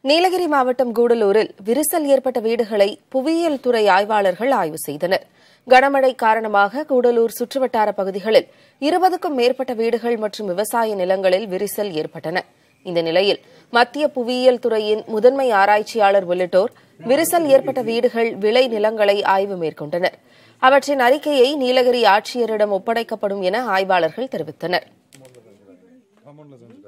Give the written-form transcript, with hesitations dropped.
நீலகிரி மாவட்டம் கூடலூரில் விரிசல் ஏற்பட்ட வீடுகளை புவியியல் துறை ஆய்வாளர்கள் ஆய்வு செய்தனர். கனமழை காரணமாக கூடலூர் சுற்றுவட்டார பகுதிகளில் 20க்கும் மேற்பட்ட வீடுகள் மற்றும் விவசாய நிலங்களில் விரிசல் ஏற்பட்டன. இந்த நிலையில் மத்திய புவியியல் துறையின் முதன்மை ஆராய்ச்சியாளர் உள்ளிட்டோர் விரிசல் ஏற்பட்ட வீடுகள், விளை நிலங்களை ஆய்வு மேற்கொண்டனர். அவற்றின் அறிக்கையை நீலகிரி ஆட்சியரிடம் ஒப்படைக்கப்படும் என ஆய்வாளர்கள் தெரிவித்தனர்.